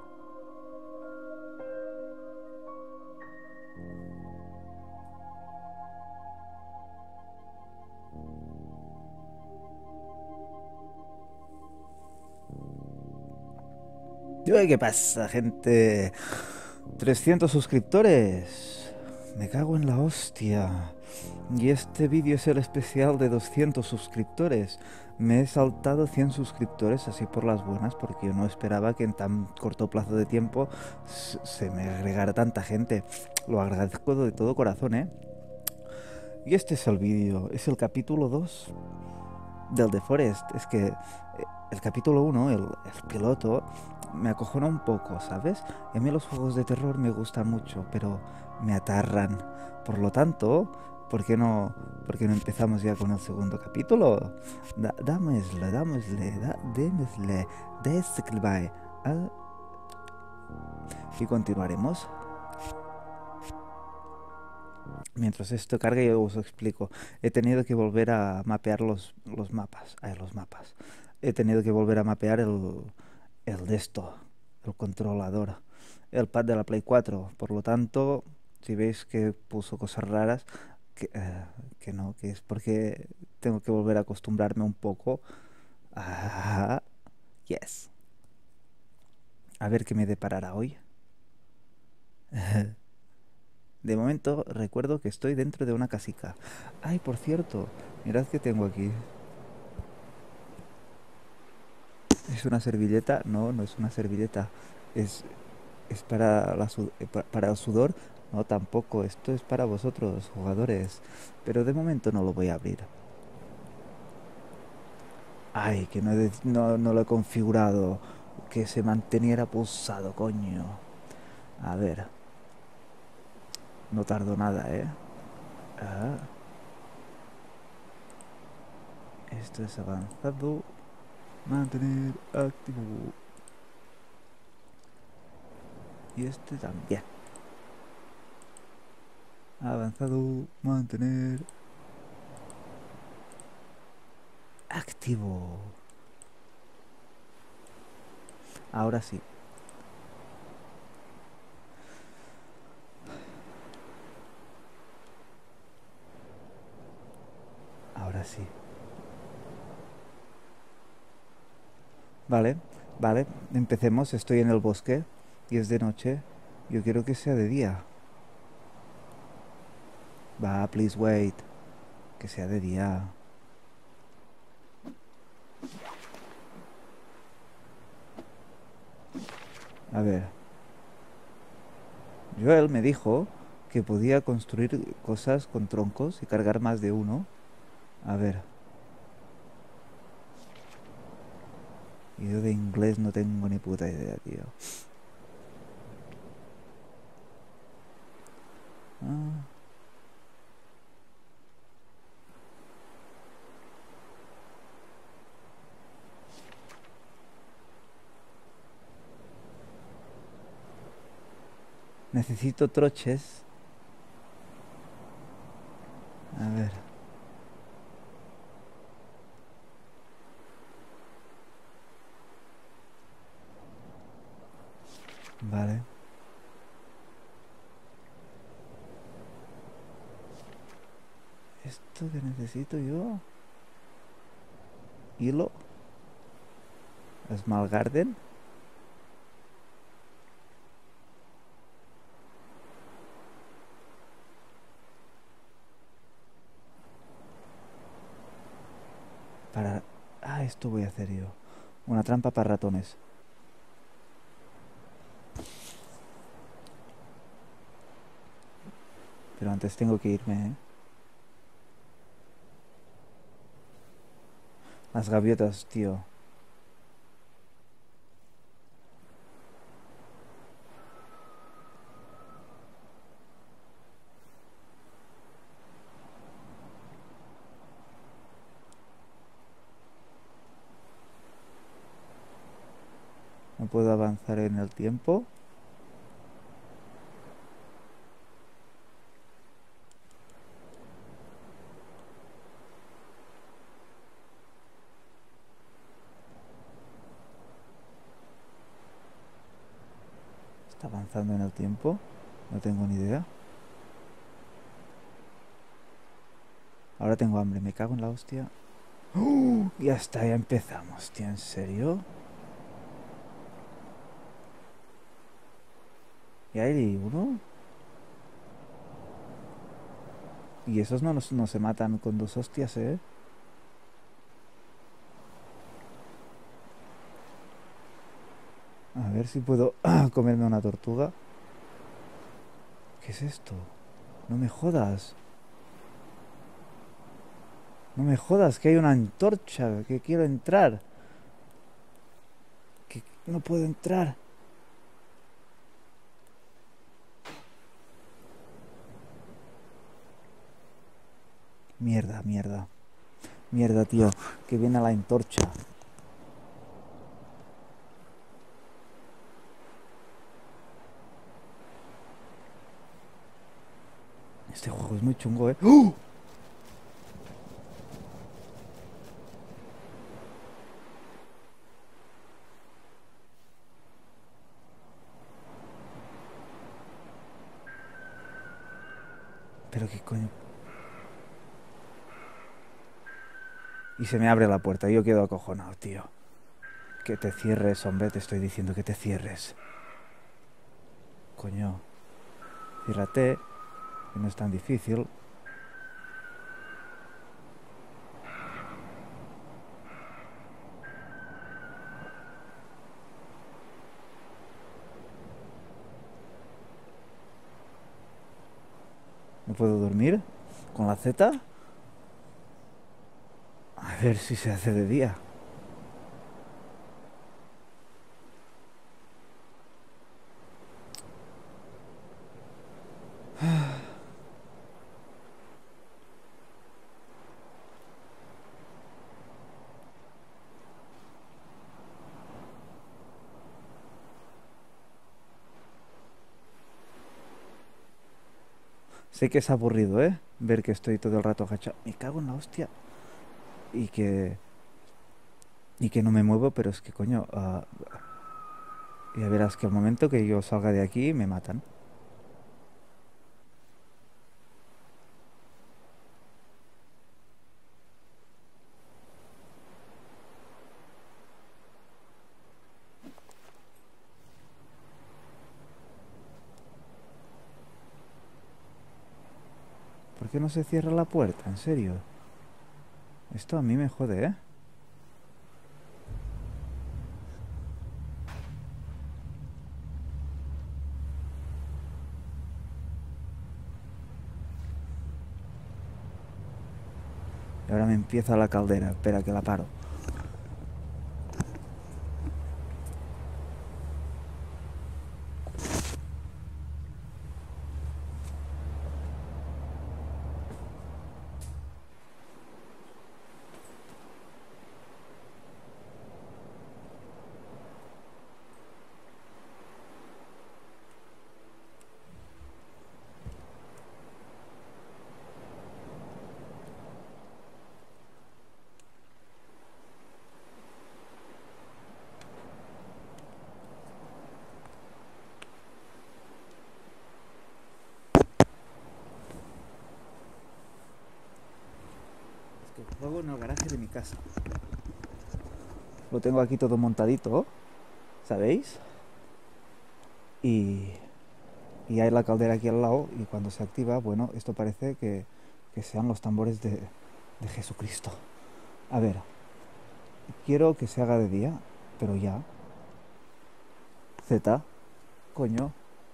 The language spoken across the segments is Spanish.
¿Qué pasa, gente? 300 suscriptores. Me cago en la hostia. Y este vídeo es el especial de 200 suscriptores. Me he saltado 100 suscriptores así por las buenas porque yo no esperaba que en tan corto plazo de tiempo se me agregara tanta gente. Lo agradezco de todo corazón, ¿eh? Y este es el vídeo. Es el capítulo 2 del The Forest. Es que el capítulo 1, el piloto, me acojona un poco, ¿sabes? A mí los juegos de terror me gustan mucho, pero me atarran. Por lo tanto, por qué no empezamos ya con el segundo capítulo? Démosle, ah, y continuaremos. Mientras esto cargue yo os explico. He tenido que volver a mapear los mapas. Los mapas. He tenido que volver a mapear el de esto, el controlador, el pad de la Play 4. Por lo tanto, si veis que puso cosas raras, que, que no, que es porque tengo que volver a acostumbrarme un poco a... Yes. A ver qué me deparará hoy. De momento recuerdo que estoy dentro de una casica. Ay, por cierto, mirad que tengo aquí. ¿Es una servilleta? No, no es una servilleta. Es, es para, para el sudor. No, tampoco. Esto es para vosotros, jugadores. Pero de momento no lo voy a abrir. Ay, que no lo he configurado. Que se manteniera pulsado, coño. A ver. No tardo nada, ¿eh? Ah, esto es avanzado. Mantener activo. Y este también. Avanzado. Mantener activo. Ahora sí. Ahora sí. Vale, vale. Empecemos. Estoy en el bosque. Y es de noche. Yo quiero que sea de día. Va, please wait. Que sea de día. A ver. Joel me dijo que podía construir cosas con troncos y cargar más de uno. A ver. Yo de inglés no tengo ni puta idea, tío. Ah, necesito troches. A ver. Vale. Esto que necesito yo. Hilo. Small Garden. Para... Ah, esto voy a hacer yo. Una trampa para ratones. Pero antes tengo que irme, ¿eh? Las gaviotas, tío. No puedo avanzar en el tiempo. ¿Está avanzando en el tiempo? No tengo ni idea. Ahora tengo hambre, me cago en la hostia. Ya está, ya empezamos, tío, ¿en serio? ¿Y hay uno? Y esos no se matan con 2 hostias, ¿eh? A ver si puedo comerme una tortuga. ¿Qué es esto? No me jodas. No me jodas que hay una antorcha, que quiero entrar. Que no puedo entrar. Mierda, mierda. Mierda, tío. Que viene la antorcha. Este juego es muy chungo, ¿eh? ¡Oh! Pero qué coño. Y se me abre la puerta. Yo quedo acojonado, tío. Que te cierres, hombre. Te estoy diciendo que te cierres. Coño. Ciérrate. Que no es tan difícil. ¿No puedo dormir? ¿Con la Z? A ver si se hace de día. Sé que es aburrido, ¿eh? Ver que estoy todo el rato agachado. Me cago en la hostia. Y que... Y que no me muevo, pero es que coño... ya verás que al momento que yo salga de aquí me matan. ¿Por qué no se cierra la puerta? En serio. Esto a mí me jode, ¿eh? Y ahora me empieza la caldera. Espera que la paro. Es que juego en el garaje de mi casa. Lo tengo aquí todo montadito, ¿sabéis? Y... Y hay la caldera aquí al lado y cuando se activa, bueno, esto parece que sean los tambores de Jesucristo. A ver, quiero que se haga de día, pero ya. Z, coño.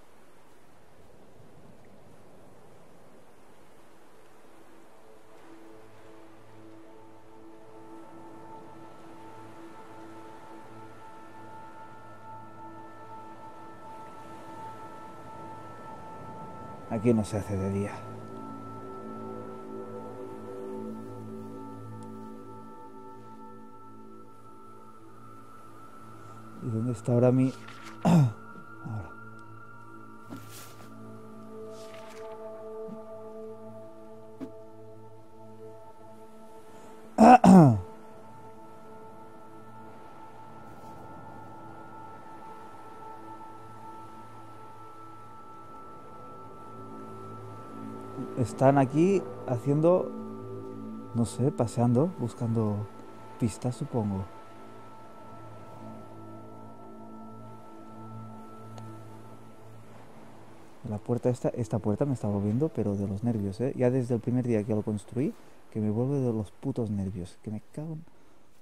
Aquí no se hace de día. ¿Y dónde está ahora mi...? Ahora. Están aquí haciendo, no sé, paseando, buscando pistas, supongo. La puerta esta puerta me está volviendo, pero de los nervios, ¿eh? Ya desde el primer día que lo construí, que me vuelve de los putos nervios. Que me cago en...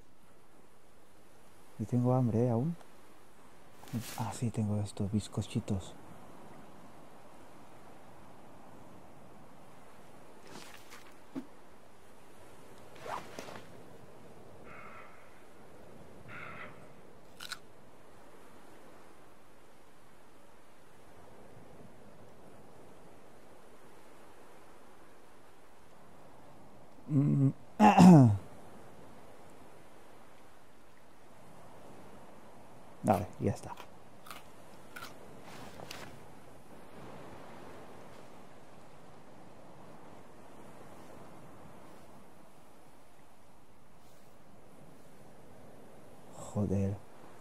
Y tengo hambre, ¿eh? Aún. Ah, sí, tengo estos bizcochitos. Mm, Vale, ya está. Joder.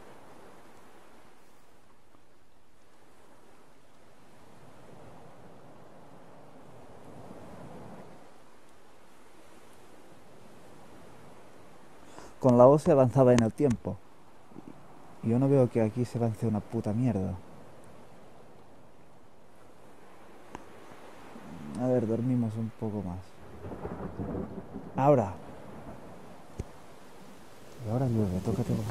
Con la O se avanzaba en el tiempo. Y yo no veo que aquí se avance una puta mierda. A ver, dormimos un poco más. Ahora. Y ahora llueve, tócate los...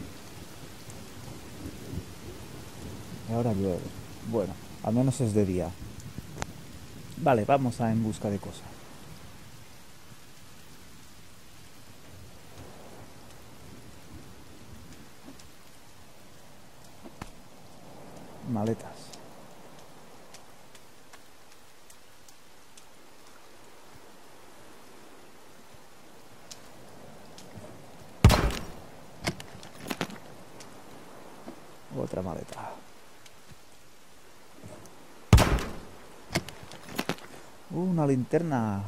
Y ahora llueve. Bueno, al menos es de día. Vale, vamos a en busca de cosas. Maletas. Otra maleta. Una linterna.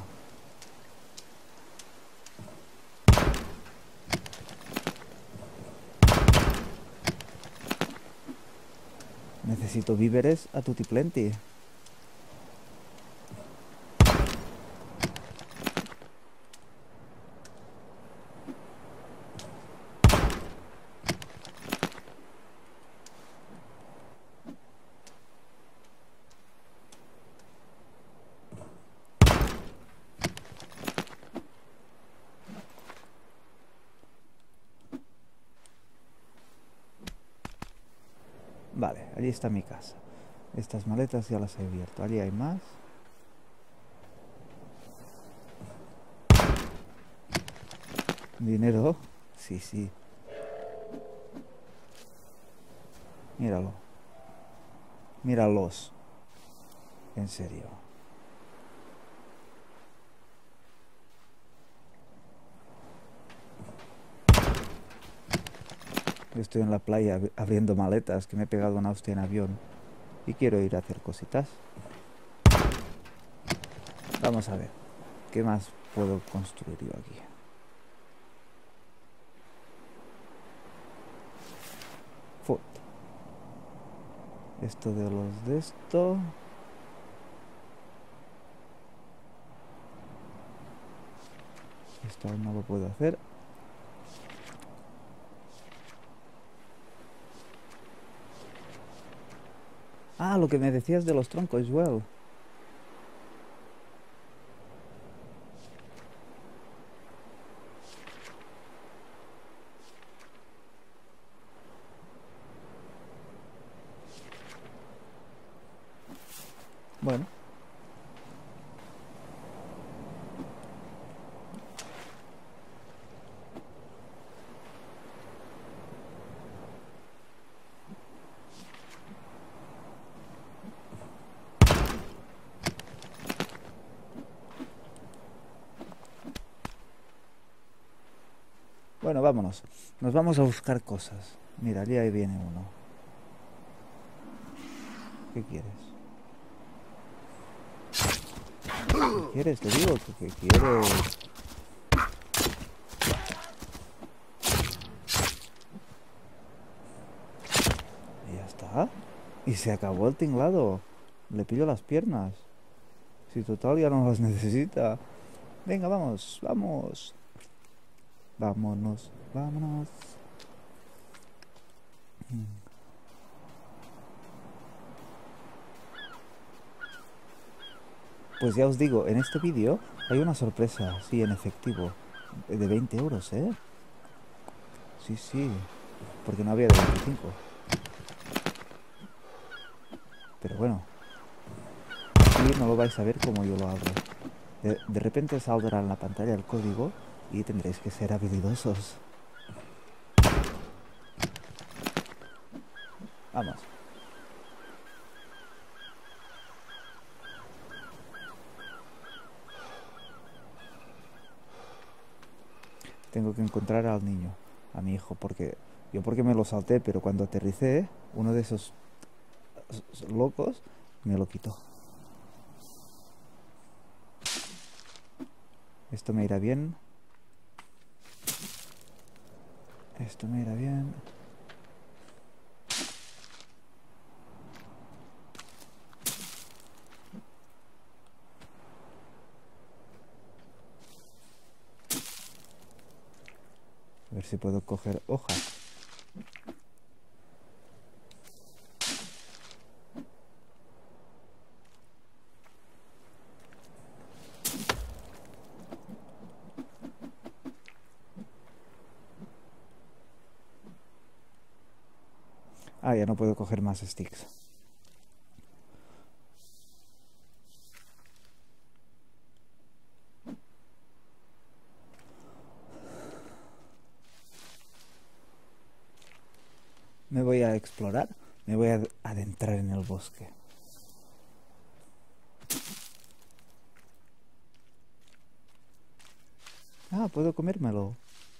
Necesito víveres a tutti plenty. Vale, allí está mi casa. Estas maletas ya las he abierto. Allí hay más. ¿Dinero? Sí, sí. Míralo. Míralos. En serio. Yo estoy en la playa abriendo maletas, que me he pegado una hostia en avión. Y quiero ir a hacer cositas. Vamos a ver. ¿Qué más puedo construir yo aquí? Foot. Esto de los de esto. Esto aún no lo puedo hacer. Ah, lo que me decías de los troncos, well. Bueno. Bueno, vámonos. Nos vamos a buscar cosas. Mira, allí ahí viene uno. ¿Qué quieres? ¿Qué quieres? Te digo, ¿qué quieres? Y ya está. Y se acabó el tinglado. Le pillo las piernas. Si total ya no las necesita. Venga, vamos, vamos. Vámonos, vámonos. Pues ya os digo, en este vídeo hay una sorpresa, sí, en efectivo. De 20 euros, ¿eh? Sí, sí. Porque no había de 25. Pero bueno, aquí no lo vais a ver como yo lo hago. De repente saldrá en la pantalla el código y tendréis que ser habilidosos. Vamos. Tengo que encontrar al niño, a mi hijo, porque porque me lo salté, pero cuando aterricé, uno de esos locos me lo quitó. Esto me irá bien. Esto me irá bien. A ver si puedo coger hojas. Ah, ya no puedo coger más sticks. Me voy a explorar. Me voy a adentrar en el bosque. Ah, puedo comérmelo.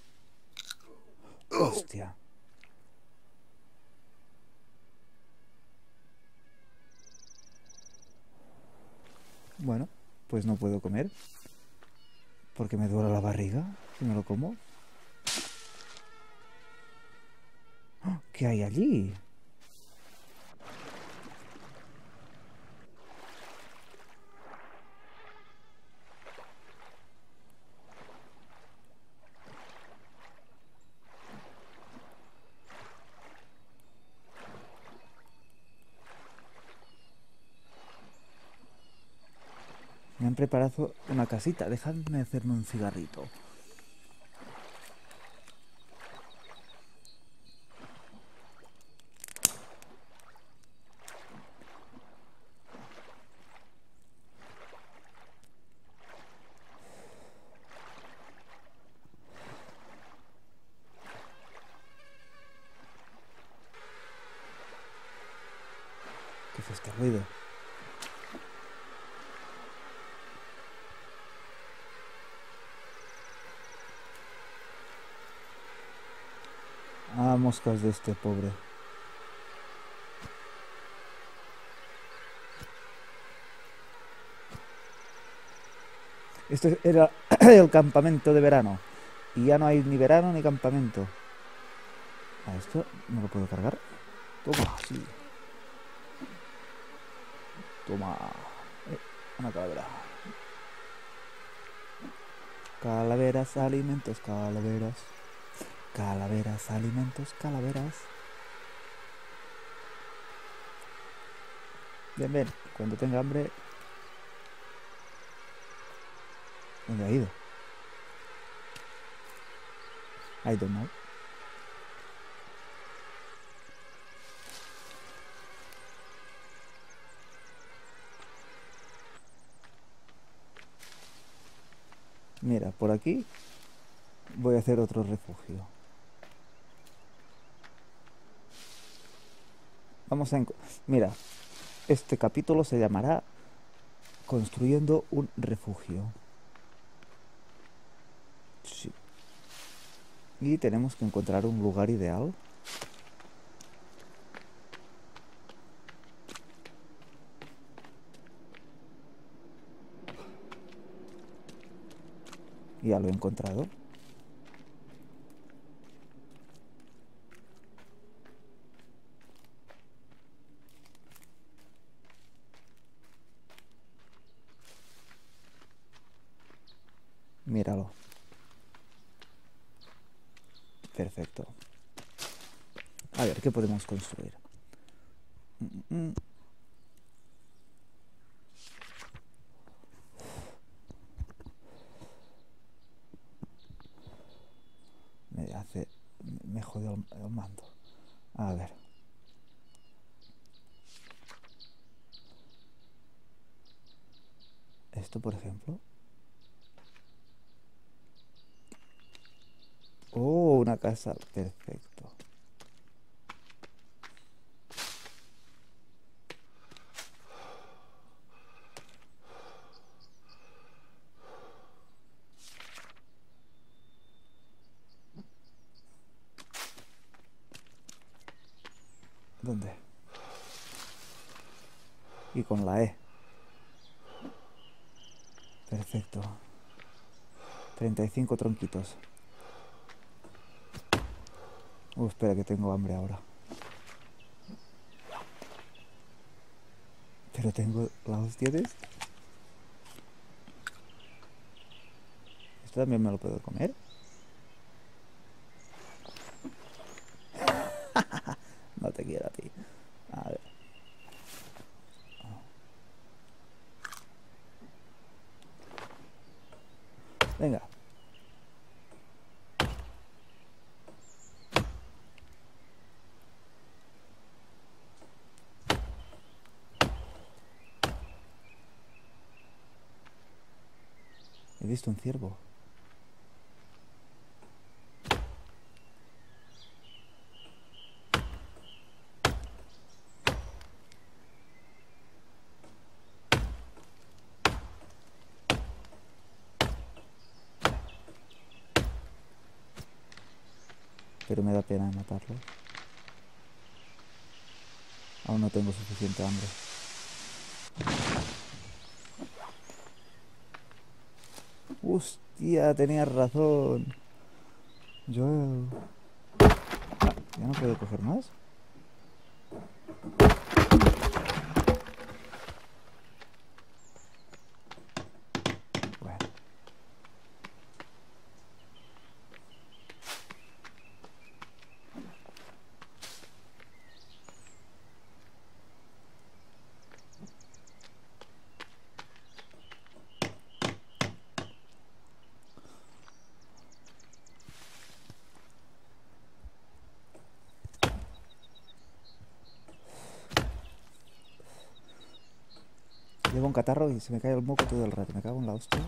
Hostia. Bueno, pues no puedo comer. Porque me duele la barriga si me lo como. ¿Qué hay allí? Me han preparado una casita. Dejadme hacerme un cigarrito. ¿Qué es este ruido? Ah, moscas de este pobre. Este era el campamento de verano. Y ya no hay ni verano ni campamento. ¿A esto no lo puedo cargar? Toma, sí. Toma. Una calavera. Calaveras, alimentos, calaveras. Calaveras, alimentos, calaveras. Bien, bien. Cuando tenga hambre... ¿Dónde ha ido? I don't know. Mira, por aquí voy a hacer otro refugio. Vamos a... Mira, este capítulo se llamará Construyendo un refugio. Sí. Y tenemos que encontrar un lugar ideal. Ya lo he encontrado. Míralo. Perfecto. A ver, ¿qué podemos construir? Me jodió el mando. A ver. Esto, por ejemplo. Oh, una casa. Perfecto. ¿Dónde? Y con la E. Perfecto. 35 tronquitos. Espera que tengo hambre ahora. Pero tengo la hostia de esto. ¿Esto también me lo puedo comer? No te quiero a ti. A ver. Venga. He visto un ciervo. Pero me da pena matarlo. Aún no tengo suficiente hambre. Hostia, tenías razón. Yo... ¿Ya no puedo coger más? Bueno. Llevo un catarro y se me cae el moco todo el rato. Me cago en la hostia.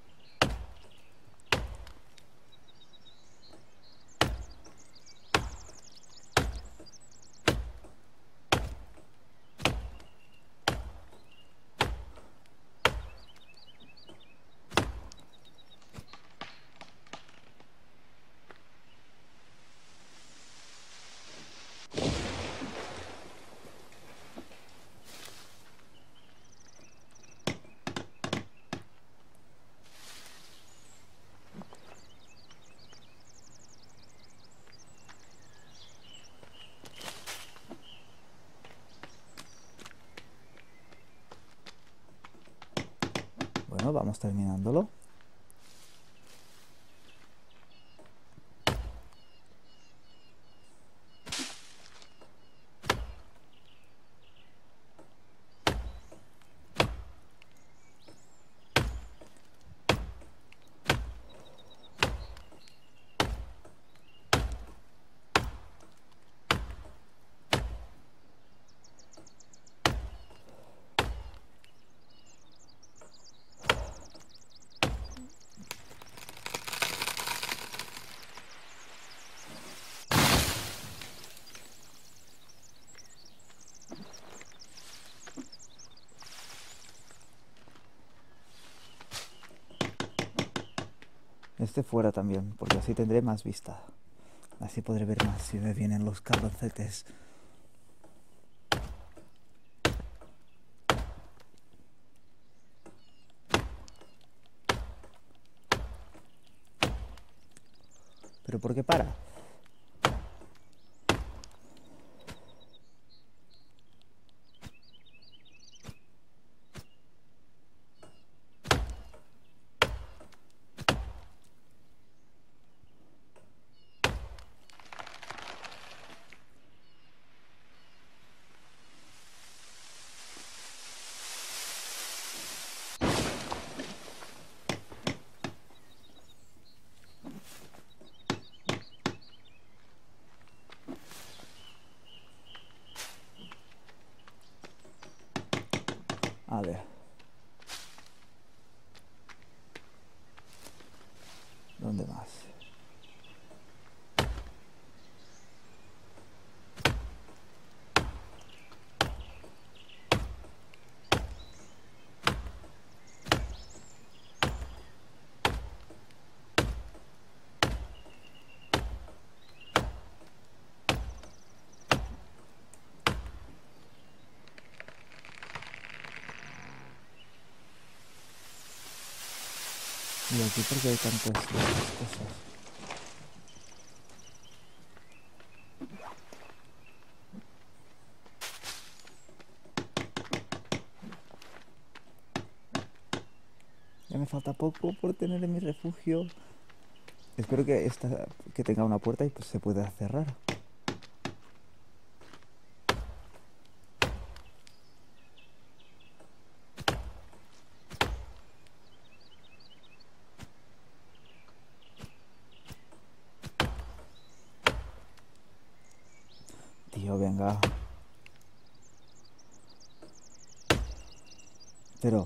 Bueno, vamos terminándolo. Este fuera también, porque así tendré más vista. Así podré ver más si me vienen los cabroncetes. ¿Pero por qué para? Vale. ¿Dónde más? Y aquí porque hay tantas cosas. Ya me falta poco por tener en mi refugio. Espero que esta que tenga una puerta y pues se pueda cerrar. Tío, venga. Pero,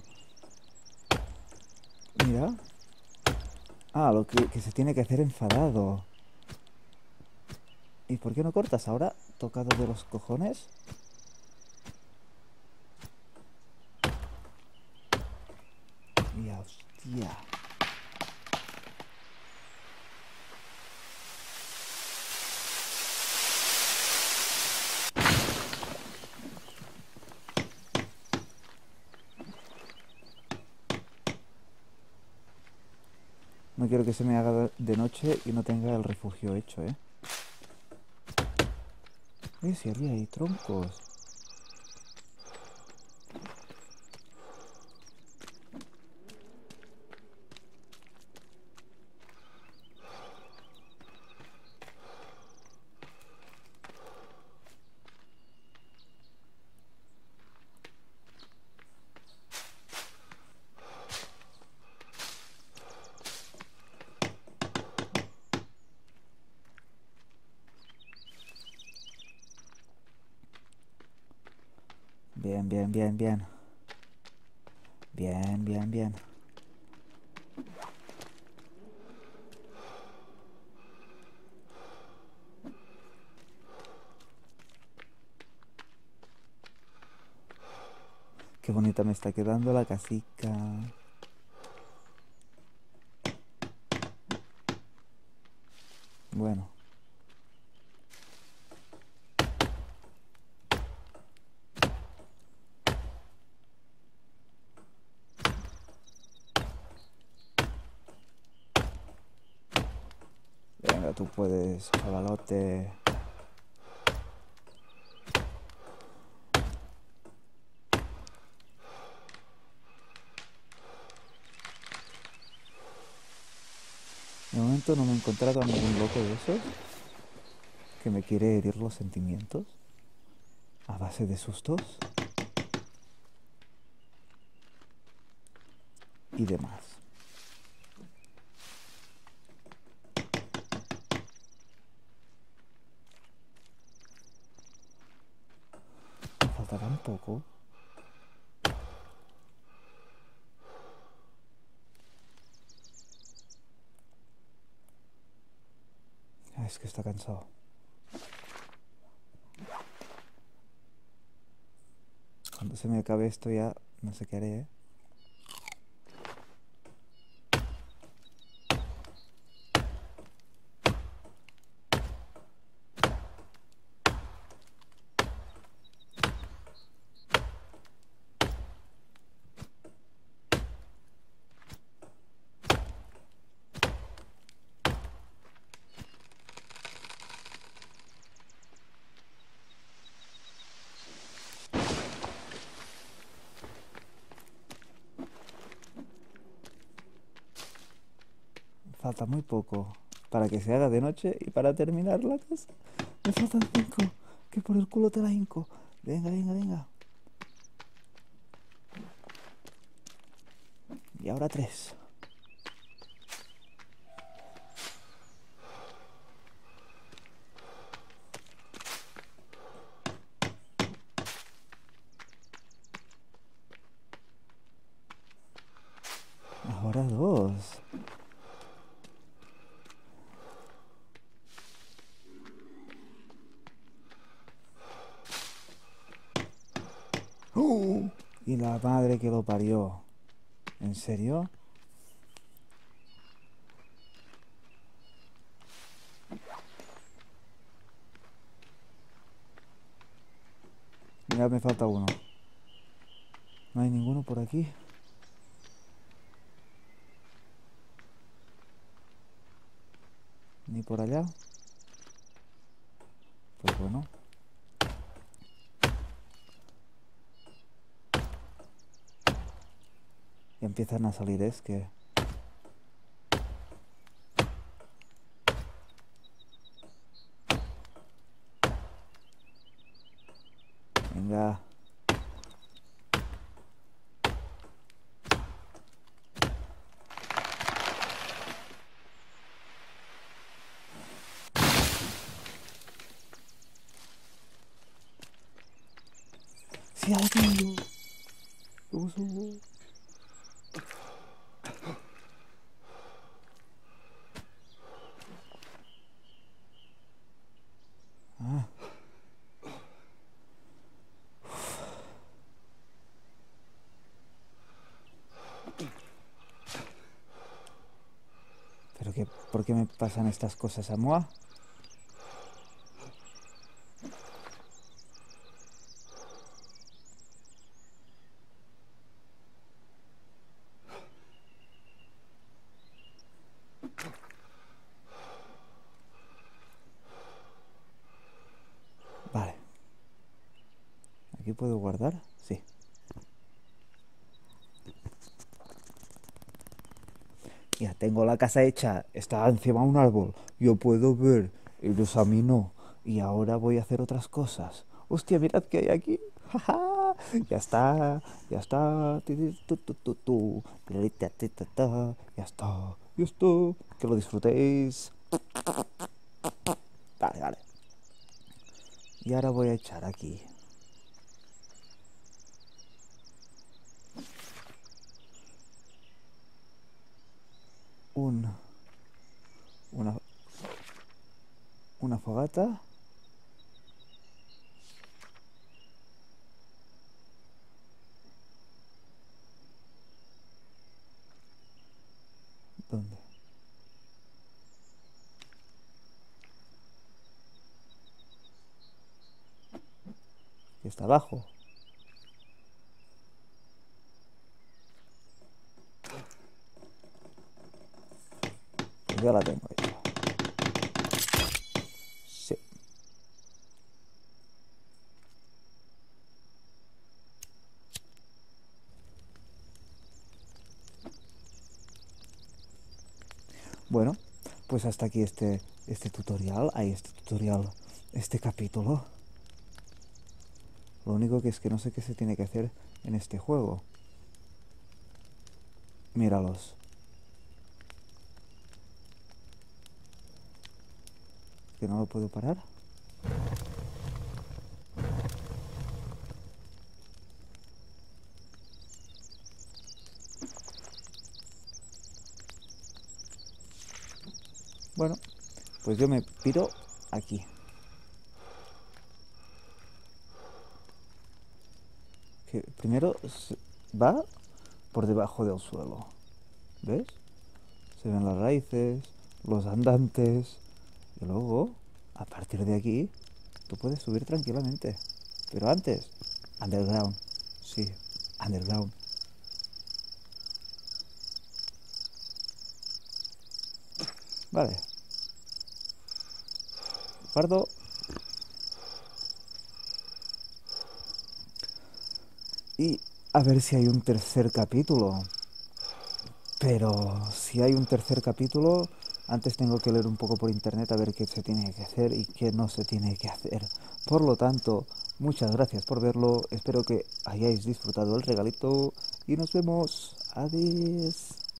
mira. Ah, lo que se tiene que hacer enfadado. ¿Y por qué no cortas ahora? Tocado de los cojones. Y hostia. No quiero que se me haga de noche y no tenga el refugio hecho, ¿eh? Si había ahí troncos. Bien, bien, bien, bien. Bien, bien, bien. Qué bonita me está quedando la casica. Bueno. Venga, tú puedes, chavalote. De momento no me he encontrado a ningún loco de esos que me quiere herir los sentimientos a base de sustos y demás. Me falta tan poco. Es que está cansado. Cuando se me acabe esto ya no sé qué haré, ¿eh? Falta muy poco para que se haga de noche y para terminar la casa. Me faltan 5. Que por el culo te la hinco. Venga, venga, venga. Y ahora 3. Y la madre que lo parió. ¿En serio? Ya me falta uno. No hay ninguno por aquí. Ni por allá. Pues bueno. Y empiezan a salir, es que... Venga. ¡Sí, aquí! Subo. Ah. ¿Pero qué? ¿Por qué me pasan estas cosas a moi? Vale. ¿Aquí puedo guardar? Sí. Ya tengo la casa hecha. Está encima de un árbol. Yo puedo ver. Ellos a mí no. Y ahora voy a hacer otras cosas. Hostia, mirad qué hay aquí. ¡Ja! Ya está. Ya está. Ya está. Ya está. Que lo disfrutéis. Vale, vale. Y ahora voy a echar aquí un, una, una fogata. ¿Dónde? Que está abajo. Pues ya la tengo hecha. Sí. Bueno, pues hasta aquí este tutorial. Este capítulo. Lo único que es que no sé qué se tiene que hacer en este juego. Míralos. Que no lo puedo parar. Bueno, pues yo me piro aquí. Que primero va por debajo del suelo. ¿Ves? Se ven las raíces, los andantes. Y luego, a partir de aquí, tú puedes subir tranquilamente. Pero antes, underground. Sí, underground. Vale. Guardo. Y a ver si hay un tercer capítulo. Pero si hay un tercer capítulo, antes tengo que leer un poco por internet a ver qué se tiene que hacer y qué no se tiene que hacer. Por lo tanto, muchas gracias por verlo. Espero que hayáis disfrutado el regalito y nos vemos. Adiós.